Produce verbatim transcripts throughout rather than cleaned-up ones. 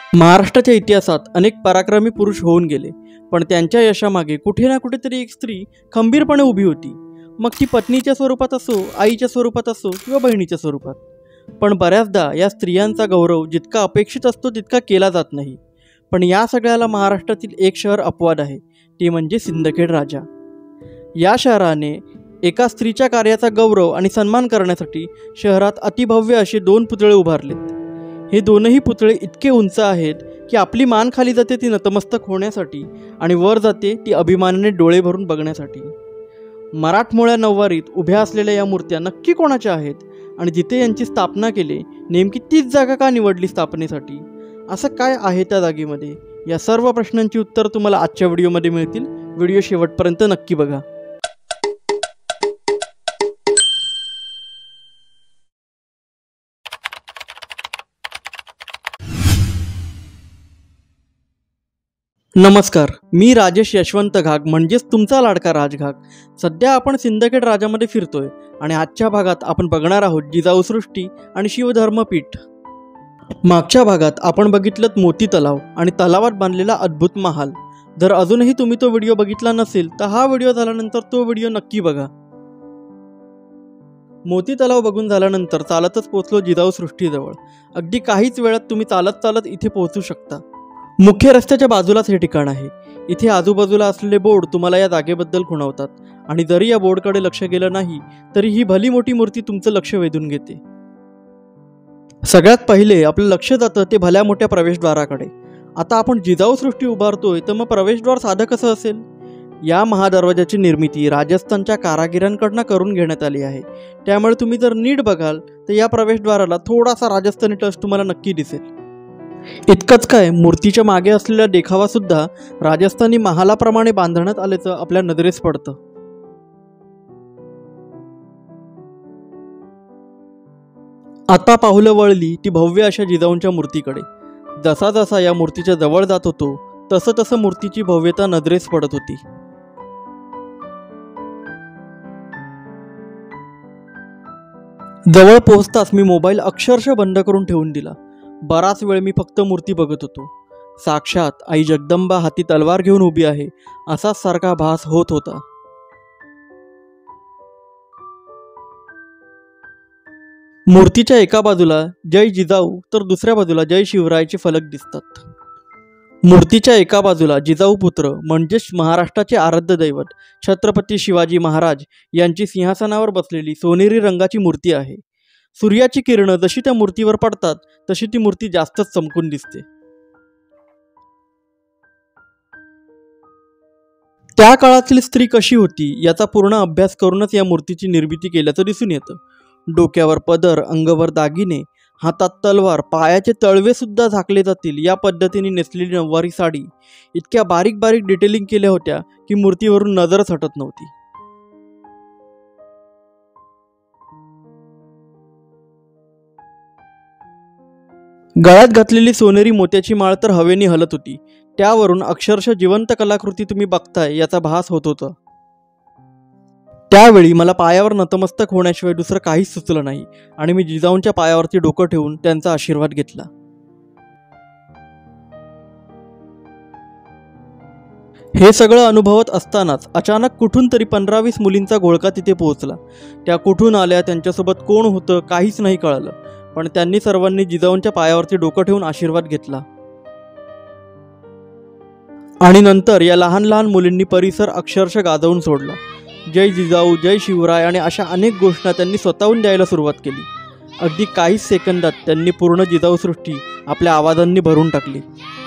महाराष्ट्राच्या इतिहासात अनेक पराक्रमी पुरुष होऊन गेले, पण त्यांच्या यशामागे कुठे ना कुठेतरी एक स्त्री खंबीरपणे उभी होती. मग ती पत्नीच्या स्वरूपात असो, आईच्या स्वरूपात असो किंवा बहिणीच्या स्वरूपात. पण बऱ्याचदा या स्त्रियांचा गौरव जितका अपेक्षित असतो तितका केला जात नाही. पण या सगळ्याला महाराष्ट्रातील एक शहर अपवाद आहे, ते म्हणजे सिंदखेड राजा. या शहराने एका स्त्रीच्या कार्याचा गौरव आणि सन्मान करण्यासाठी शहरात अतिभव्य असे दोन पुतळे उभारलेत. हे दोनही पुतळे इतके उंच आहेत की आपली मान खाली जाते ती नतमस्तक होण्यासाठी आणि वर जाते ती अभिमानाने डोळे भरून बघण्यासाठी. मराठमोळ्या नऊवारीत उभ्या असलेल्या या मूर्त्या नक्की कोणाच्या आहेत आणि जिथे यांची स्थापना केली नेमकी तीच जागा का निवडली स्थापनेसाठी? असं काय आहे त्या जागेमध्ये? या सर्व प्रश्नांची उत्तर तुम्हाला आजच्या व्हिडिओमध्ये मिळतील. व्हिडिओ शेवटपर्यंत नक्की बघा. नमस्कार, मी राजेश यशवंत घाग म्हणजेच तुमचा लाडका राजघाग. सध्या आपण सिंदखेड राजामध्ये फिरतोय आणि आजच्या भागात आपण बघणार आहोत जिजाऊ सृष्टी आणि शिवधर्मपीठ. मागच्या भागात आपण बघितलं मोती तलाव आणि तलावात बांधलेला अद्भुत महाल. जर अजूनही तुम्ही तो व्हिडिओ बघितला नसेल तर हा व्हिडिओ झाल्यानंतर तो व्हिडिओ नक्की बघा. मोती तलाव बघून झाल्यानंतर चालतच पोहोचलो जिजाऊ सृष्टीजवळ. अगदी काहीच वेळात तुम्ही चालत चालत इथे पोहोचू शकता. मुख्य रस्त्याच्या बाजूलाच हे ठिकाण आहे. इथे आजूबाजूला असलेले बोर्ड तुम्हाला या जागेबद्दल खुणवतात आणि जरी या बोर्डकडे लक्ष गेलं नाही तरी ही भली मोठी मूर्ती तुमचं लक्ष वेधून घेते. सगळ्यात पहिले आपलं लक्ष जातं ते भल्या मोठ्या प्रवेशद्वाराकडे. आता आपण जिजाऊ सृष्टी उभारतोय तर मग प्रवेशद्वार साधं कसं असेल? या महादरवाजाची निर्मिती राजस्थानच्या कारागिरांकडनं करून घेण्यात आली आहे. त्यामुळे तुम्ही जर नीट बघाल तर या प्रवेशद्वाराला थोडासा राजस्थानी टच तुम्हाला नक्की दिसेल. इतकंच काय, मूर्तीच्या मागे असलेला देखावा सुद्धा राजस्थानी महालाप्रमाणे बांधण्यात आल्याचं आपल्या नजरेस पडतं. आता पाहुलं वळली ती भव्य अशा जिजाऊंच्या मूर्तीकडे. जसा जसा या मूर्तीच्या जवळ जात होतो तसं तसं मूर्तीची भव्यता नजरेस पडत होती. जवळ पोहोचताच मी मोबाईल अक्षरशः बंद करून ठेवून दिला. बराच वेळ मी फक्त मूर्ती बघत होतो. साक्षात आई जगदंबा हाती तलवार घेऊन उभी आहे असाच सारखा भास होत होता. मूर्तीच्या एका बाजूला जय जिजाऊ तर दुसऱ्या बाजूला जय शिवरायचे फलक दिसतात. मूर्तीच्या एका बाजूला जिजाऊ पुत्र म्हणजेच महाराष्ट्राचे आराध्य दैवत छत्रपती शिवाजी महाराज यांची सिंहासनावर बसलेली सोनेरी रंगाची मूर्ती आहे. सूर्याची किरणं जशी त्या मूर्तीवर पडतात तशी ती मूर्ती जास्तच चमकून दिसते. त्या काळातील स्त्री कशी होती याचा पूर्ण अभ्यास करूनच या मूर्तीची निर्मिती केल्याचं दिसून येतं. डोक्यावर पदर, अंगावर दागिने, हातात तलवार, पायाचे तळवे सुद्धा झाकले जातील या पद्धतीने नेसलेली नऊवारी साडी इतक्या बारीक बारीक डिटेलिंग केल्या होत्या की मूर्तीवरून नजरच हटत नव्हती. गळ्यात घातलेली सोनेरी मोत्याची माळ तर हवेने हलत होती. त्यावरून अक्षरशः जिवंत कलाकृती तुम्ही बघताय याचा भास होत होता. त्यावेळी मला पायावर नतमस्तक होण्याशिवाय दुसरं काहीच सुचलं नाही आणि मी जिजाऊंच्या पायावरती डोकं ठेवून त्यांचा आशीर्वाद घेतला. हे सगळं अनुभवत असतानाच अचानक कुठून तरी पंधरा वीस मुलींचा घोळका तिथे पोहोचला. त्या कुठून आल्या, त्यांच्यासोबत कोण होतं काहीच नाही कळलं, पण त्यांनी सर्वांनी जिजाऊंच्या पायावरती डोकं ठेवून आशीर्वाद घेतला. आणि नंतर या लहान लहान मुलींनी परिसर अक्षरशः गाजवून सोडला. जय जिजाऊ, जय शिवराय आणि अशा अनेक घोषणा त्यांनी स्वतःहून द्यायला सुरुवात केली. अगदी काहीच सेकंदात त्यांनी पूर्ण जिजाऊ सृष्टी आपल्या आवाजांनी भरून टाकली.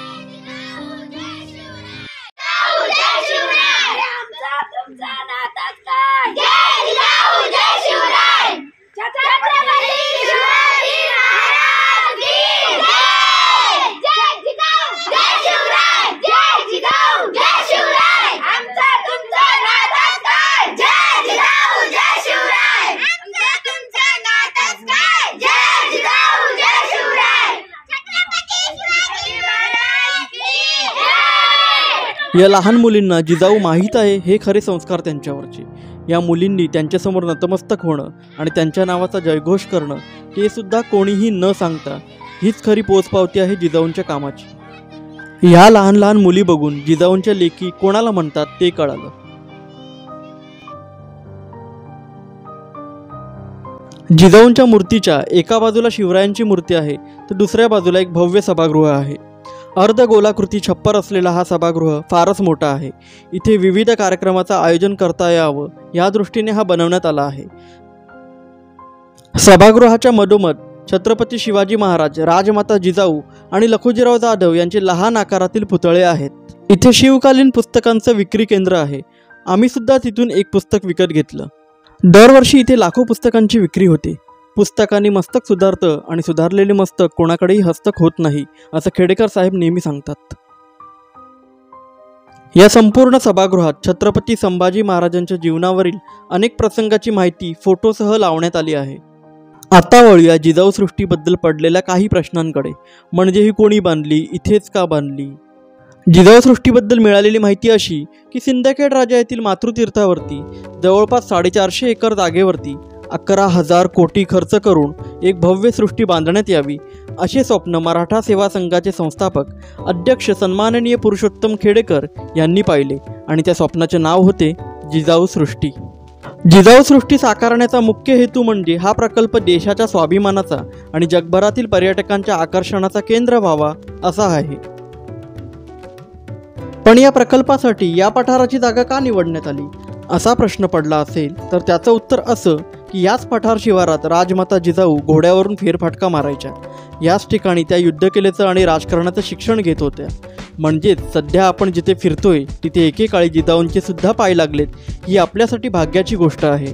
या लहान मुलींना जिजाऊ माहीत आहे हे खरे संस्कार त्यांच्यावरचे. या मुलींनी त्यांच्यासमोर नतमस्तक होणं आणि त्यांच्या नावाचा जयघोष करणं हे सुद्धा कोणीही न सांगता हीच खरी पोचपावती आहे जिजाऊंच्या कामाची. ह्या लहान लहान मुली बघून जिजाऊंच्या लेकी कोणाला म्हणतात ते कळालं. जिजाऊंच्या मूर्तीच्या एका बाजूला शिवरायांची मूर्ती आहे तर दुसऱ्या बाजूला एक भव्य सभागृह आहे. अर्धगोलाकृती छप्पर असलेला हा सभागृह फारच मोठा आहे. इथे विविध कार्यक्रमाचं आयोजन करता यावं या दृष्टीने हा बनवण्यात आला आहे. सभागृहाच्या मधोमध छत्रपती शिवाजी महाराज, राजमाता जिजाऊ आणि लखुजीराव जाधव यांचे लहान आकारातील पुतळे आहेत. इथे शिवकालीन पुस्तकांचं विक्री केंद्र आहे. आम्ही सुद्धा तिथून एक पुस्तक विकत घेतलं. दरवर्षी इथे लाखो पुस्तकांची विक्री होते. पुस्तकांनी मस्तक सुधारतं आणि सुधारलेले मस्तक कोणाकडेही हस्तक होत नाही असं खेडेकर साहेब नेहमी सांगतात. या संपूर्ण सभागृहात छत्रपती संभाजी महाराजांच्या जीवनावरील अनेक प्रसंगाची माहिती फोटोसह लावण्यात आली आहे. आता वळूया जिजाऊ सृष्टीबद्दल पडलेल्या काही प्रश्नांकडे. म्हणजे ही कोणी बांधली, इथेच का बांधली? जिजाऊ सृष्टीबद्दल मिळालेली माहिती अशी की सिंदखेड राजा येथील मातृतीर्थावरती जवळपास साडेचारशे एकर जागेवरती अकरा हजार कोटी खर्च करून एक भव्य सृष्टी बांधण्यात यावी असे स्वप्न मराठा सेवा संघाचे संस्थापक अध्यक्ष सन्माननीय पुरुषोत्तम खेडेकर यांनी पाहिले आणि त्या स्वप्नाचे नाव होते जिजाऊ सृष्टी. जिजाऊ सृष्टी साकारण्याचा मुख्य हेतू म्हणजे हा प्रकल्प देशाच्या स्वाभिमानाचा आणि जगभरातील पर्यटकांच्या आकर्षणाचा केंद्र व्हावा असा आहे. पण या प्रकल्पासाठी या पठाराची जागा का निवडण्यात आली असा प्रश्न पडला असेल तर त्याचं उत्तर असं की याच पठार शिवारात राजमाता जिजाऊ घोड्यावरून फेरफटका मारायच्या. याच ठिकाणी त्या युद्धकलेचं आणि राजकारणाचं शिक्षण घेत होत्या. म्हणजेच सध्या आपण जिथे फिरतोय तिथे एकेकाळी जिजाऊंचे सुद्धा पाय लागलेत ही आपल्यासाठी भाग्याची गोष्ट आहे.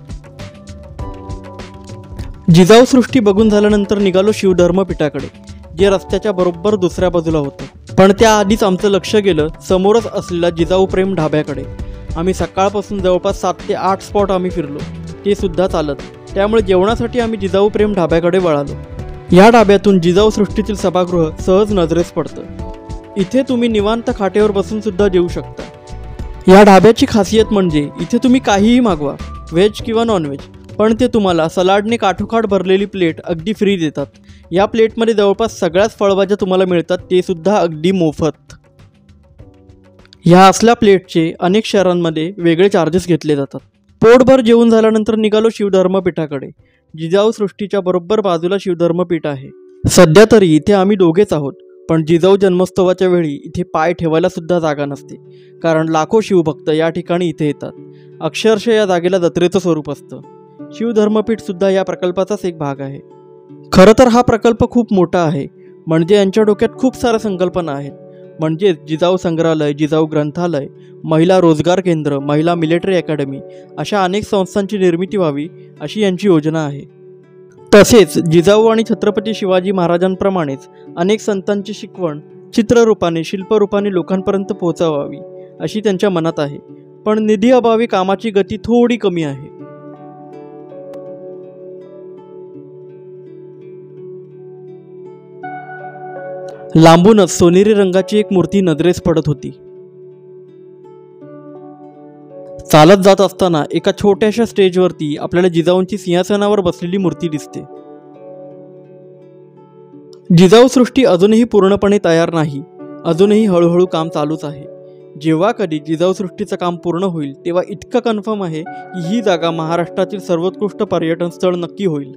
जिजाऊ सृष्टी बघून झाल्यानंतर निघालो शिवधर्मपीठाकडे, जे रस्त्याच्या बरोबर दुसऱ्या बाजूला होतं. पण त्याआधीच आमचं लक्ष गेलं समोरच असलेल्या जिजाऊ प्रेम ढाब्याकडे. आम्ही सकाळपासून जवळपास सात ते आठ स्पॉट आम्ही फिरलो, ते सुद्धा चालत. त्यामुळे जेवणासाठी आम्ही जिजाऊ प्रेम ढाब्याकडे वळालो. या ढाब्यातून जिजाऊ सृष्टीतील सभागृह सहज नजरेस पडतं. इथे तुम्ही निवांत खाटेवर बसून सुद्धा जेवू शकता. या ढाब्याची खासियत म्हणजे इथे तुम्ही काहीही मागवा, व्हेज किंवा नॉनव्हेज, पण ते तुम्हाला सलाडने काठोकाठ भरलेली प्लेट अगदी फ्री देतात. या प्लेटमध्ये जवळपास सगळ्याच फळभाज्या तुम्हाला मिळतात, ते सुद्धा अगदी मोफत. ह्या असल्या प्लेटचे अनेक शहरांमध्ये वेगळे चार्जेस घेतले जातात. पोटभर जेवून झाल्यानंतर निघालो शिवधर्मपीठाकडे. जिजाऊ सृष्टीच्या बरोबर बाजूला शिवधर्मपीठ आहे. सध्या तरी इथे आम्ही दोघेच आहोत, पण जिजाऊ जन्मोत्सवाच्या वेळी इथे पाय ठेवायला सुद्धा जागा नसते, कारण लाखो शिवभक्त या ठिकाणी इथे येतात. अक्षरशः या जागेला जत्रेचं स्वरूप असतं. शिवधर्मपीठ सुद्धा या प्रकल्पाचाच एक भाग आहे. खरं तर हा प्रकल्प खूप मोठा आहे. म्हणजे यांच्या डोक्यात खूप साऱ्या संकल्पना आहेत. म्हणजेच जिजाऊ संग्रहालय, जिजाऊ ग्रंथालय, महिला रोजगार केंद्र, महिला मिलिटरी अकॅडमी अशा अनेक संस्थांची निर्मिती व्हावी अशी यांची योजना आहे. तसेच जिजाऊ आणि छत्रपती शिवाजी महाराजांप्रमाणेच अनेक संतांची शिकवण चित्ररूपाने, शिल्परूपाने लोकांपर्यंत पोहोचवावी अशी त्यांच्या मनात आहे. पण निधी अभावी कामाची गती थोडी कमी आहे. लांबूनच सोनेरी रंगाची एक मूर्ती नजरेस पडत होती. चालत जात असताना एका छोट्याशा स्टेजवरती आपल्याला जिजाऊंची सिंहासनावर बसलेली मूर्ती दिसते. जिजाऊ सृष्टी अजूनही पूर्णपणे तयार नाही. अजूनही हळूहळू काम चालूच आहे. जेव्हा कधी जिजाऊ सृष्टीचं काम पूर्ण होईल तेव्हा इतकं कन्फर्म आहे की ही जागा महाराष्ट्रातील सर्वोत्कृष्ट पर्यटन स्थळ नक्की होईल.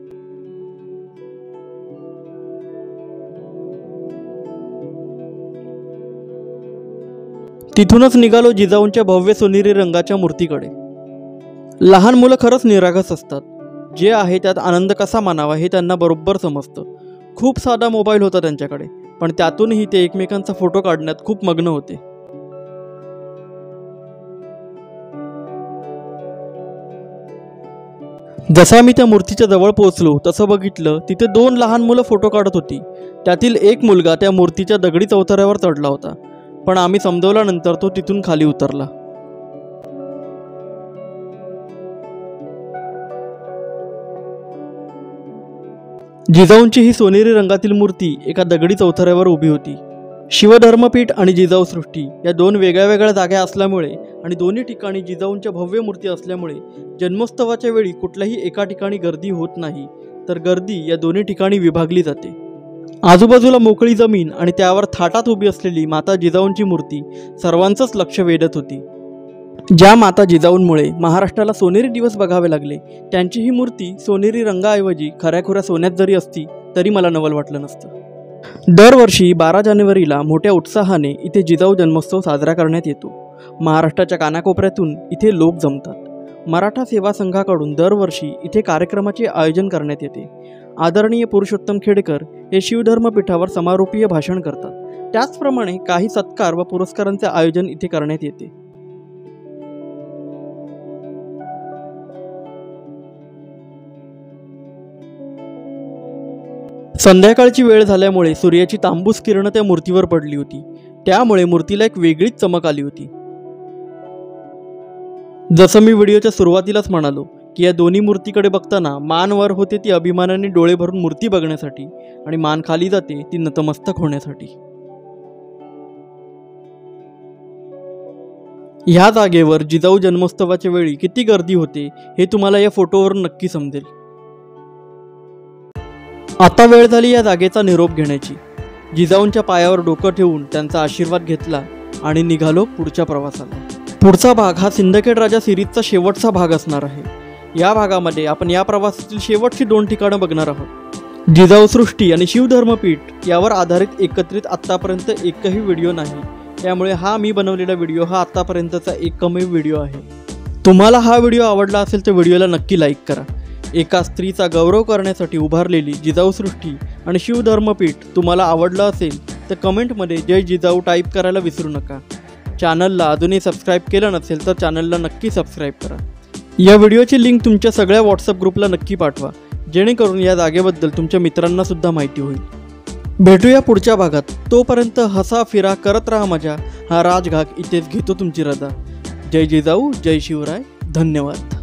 तिथूनच निघालो जिजाऊंच्या भव्य सोनेरी रंगाच्या मूर्तीकडे. लहान मुलं खरंच निरागस असतात. जे आहे त्यात आनंद कसा मानावा हे त्यांना बरोबर समजतं. खूप साधा मोबाईल होता त्यांच्याकडे, पण त्यातूनही ते एकमेकांचा फोटो काढण्यात खूप मग्न होते. जसा मी त्या मूर्तीच्या जवळ पोहोचलो तसं बघितलं तिथे दोन लहान मुलं फोटो काढत होती. त्यातील एक मुलगा त्या मूर्तीच्या दगडी चौथऱ्यावर चढला होता, पण आम्ही समजवल्यानंतर तो तिथून खाली उतरला. जिजाऊंची ही सोनेरी रंगातील मूर्ती एका दगडी चौथऱ्यावर उभी होती. शिवधर्मपीठ आणि जिजाऊ सृष्टी या दोन वेगळ्या वेगळ्या जागा असल्यामुळे आणि दोन्ही ठिकाणी जिजाऊंच्या भव्य मूर्ती असल्यामुळे जन्मोत्सवाच्या वेळी कुठल्याही एका ठिकाणी गर्दी होत नाही, तर गर्दी या दोन्ही ठिकाणी विभागली जाते. आजूबाजूला मोकळी जमीन आणि त्यावर थाटात उभी असलेली माता जिजाऊंची मूर्ती सर्वांचंच लक्ष वेधत होती। ज्या माता जिजाऊंमुळे महाराष्ट्राला सोनेरी दिवस बघावे लागले, त्यांची ही मूर्ती सोनेरी रंगाऐवजी खऱ्याखुऱ्या सोन्यात जरी असती तरी मला नवल वाटलं नसतं। दरवर्षी बारा जानेवारीला मोठ्या उत्साहाने इथे जिजाऊ जन्मोत्सव साजरा करण्यात येतो। महाराष्ट्राच्या कानाकोपऱ्यातून इथे लोक जमतात। मराठा सेवा संघाकडून दरवर्षी इथे कार्यक्रमाचे आयोजन करण्यात येते। आदरणीय पुरुषोत्तम खेडेकर हे शिवधर्मपीठावर समारोपीय भाषण करतात। त्याचप्रमाणे काही सत्कार व पुरस्कारांचे आयोजन इथे करण्यात येते। संध्याकाळची वेळ झाल्यामुळे सूर्याची तांबूस किरण त्या मूर्तीवर पडली होती, त्यामुळे मूर्तीला एक वेगळीच चमक आली होती। जसं मी व्हिडिओच्या सुरुवातीलाच म्हणालो की या दोन्ही मूर्तीकडे बघताना मान वर होते ती अभिमानाने डोळे भरून मूर्ती बघण्यासाठी आणि मान खाली जाते ती नतमस्तक होण्यासाठी। ह्या जागेवर जिजाऊ जन्मोत्सवाच्या वेळी किती गर्दी होते हे तुम्हाला या फोटोवरून नक्की समजेल। आता वेळ झाली या जागेचा निरोप घेण्याची। जिजाऊंच्या पायावर डोकं ठेवून त्यांचा आशीर्वाद घेतला आणि निघालो पुढच्या प्रवासाला। पुढचा भाग हा सिंदखेड राजा सिरीजचा शेवटचा भाग असणार आहे। या भागामध्ये आपण या प्रवासातील शेवटची दोन ठिकाणं बघणार आहोत। जिजाऊ सृष्टी आणि शिवधर्मपीठ यावर आधारित एकत्रित आत्तापर्यंत एकही व्हिडिओ नाही, त्यामुळे हा मी बनवलेला व्हिडिओ हा आत्तापर्यंतचा एकमेव व्हिडिओ आहे। तुम्हाला हा व्हिडिओ आवडला असेल तर व्हिडिओला नक्की लाईक करा। एका स्त्रीचा गौरव करण्यासाठी उभारलेली जिजाऊ सृष्टी आणि शिवधर्मपीठ तुम्हाला आवडलं असेल तर कमेंटमध्ये जय जिजाऊ टाईप करायला विसरू नका। चॅनलला अजूनही सबस्क्राईब केलं नसेल तर चॅनलला नक्की सबस्क्राईब करा। या व्हिडिओची लिंक तुमच्या सगळ्या व्हॉट्सअप ग्रुपला नक्की पाठवा, जेणेकरून या जागेबद्दल तुमच्या मित्रांना सुद्धा माहिती होईल। भेटूया पुढच्या भागात, तोपर्यंत हसा फिरा करत राहा मजा। हा राजघाग इथेच घेतो तुमची रजा। जय जिजाऊ, जय शिवराय, धन्यवाद।